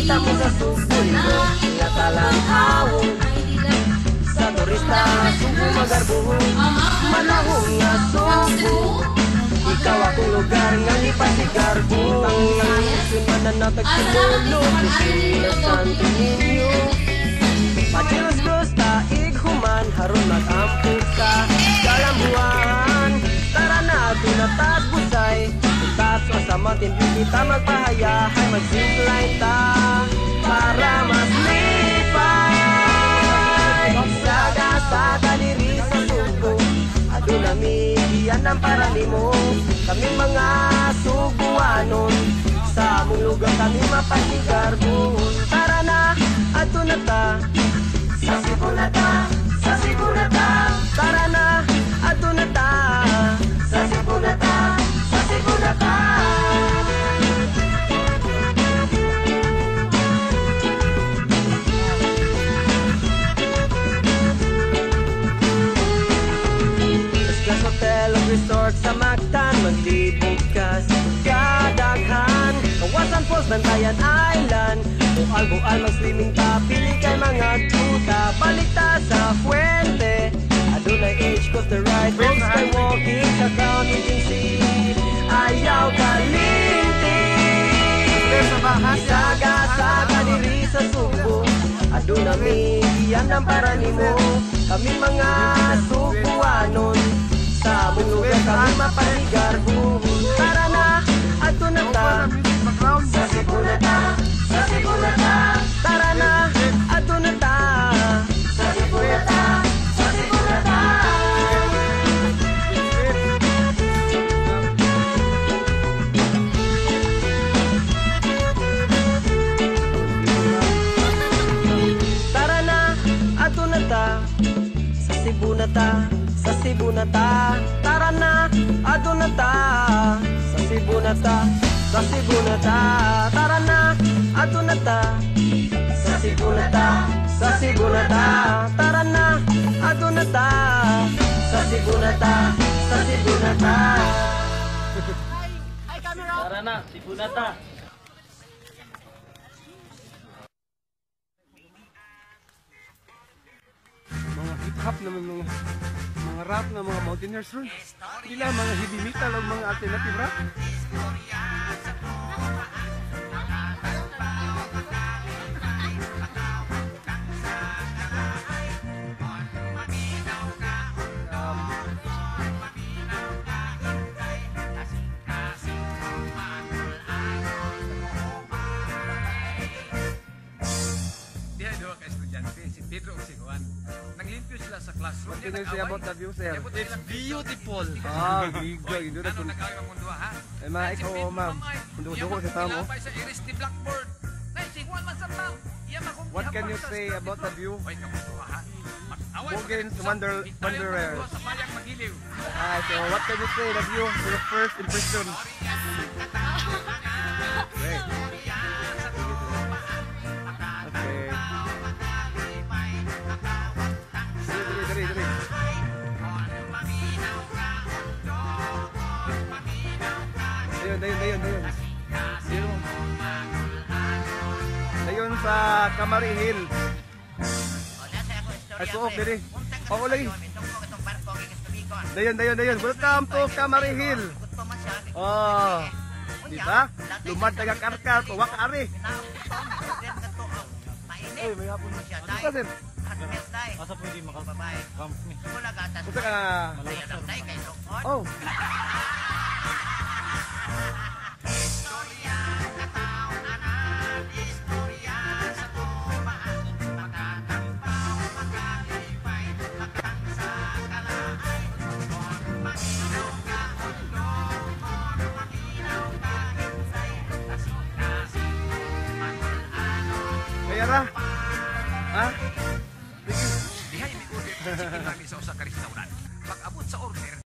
makita mo sa Subo, nakalanghawon sa turista, Subo magarbuhon, manahon nga Subo. Ikaw akong lugar nga ipasigar ko, sunanan na tagsimulog, kusina Santo Niño. Pachilos gusta, ighuman, haron mag-ampo ka, galambuan. Tara na, tunatas busay, tutas o sa matindi kita magpahayahay, mag-zipline ta, para mas lipay. Saga-saga diri sa Subo, adunami iyan ang paranimo. Kaming mga Subuanon, sa among lugar kami mapasigar buhon. Tara na, ato na ta, sa Cebu na ta, sa Cebu na ta. Tara na, ato na ta, sa Cebu na ta, sa Cebu na ta. Eskas Hotel o Resort sa Mactan, maglibog ka sa kadaghan. Kawasan Falls, Bantayan Island, bual-bual mag-swimming ta, pili kay mga tuta. Balik ta sa Fuente, adunay age coaster ride, road skywalking sa Crown Agency. Ayaw kalinti, isaga-saga diri sa Subo, adunami iyan ang paranimo. Kami mga Subuanon, sa among lugar kami mapasigar buhon. Tara na, ato na ta, sa Cebu na ta, sa Cebu na ta. Tara na, ato na ta, sa Cebu na ta, sa Cebu na ta. Tara na, ato na ta, sa Cebu na ta, sa Cebu na ta. Tara na, ato na ta, sa Cebu na ta, sa Cebu na ta. Tara na, ato na ta, sa Cebu na ta, sa Cebu na ta. Tara na, ato na ta, sa Cebu na ta, sa Cebu na ta. Tara na, Cebu na ta. Mga hip-hop na mga rap na mga mountaineers ron. Sila mga heavy metal o mga alternative rap. Diha dua ka estudyante, si Pedro o si Juan. Naglimpyo sila sa classroom. What can you say about the view, sir? It's beautiful. Ah, giga, giga na Ano kung... nag-away ang mundo ha? Eh, mga ikaw, ma'am. Dugo sa tamo. Sa iris ni Blackboard. Nay, si Juan man sa ma'am. What can you say about the view? Oy, kamundo ha? Mugens Wanderers. Sa bayang magiliw. Ah, so what can you say the view? Your first impression? Great. Okay. Dali. Dayon. Dayon sa Camari Hill. Ay, suok diri. Oo, lagi. Dayon. Welcome to Camari Hill. Oh. Di ba? Lumad taga karkar, tuwak ari. Ay, may hapon. Ano ka, sir? Asa pwede maka-camp ni? Gusto ka na... Oh. Kaya ra? Ha? Diha yung order. Sige lang sa usa ka restaurant. Pag abot sa order,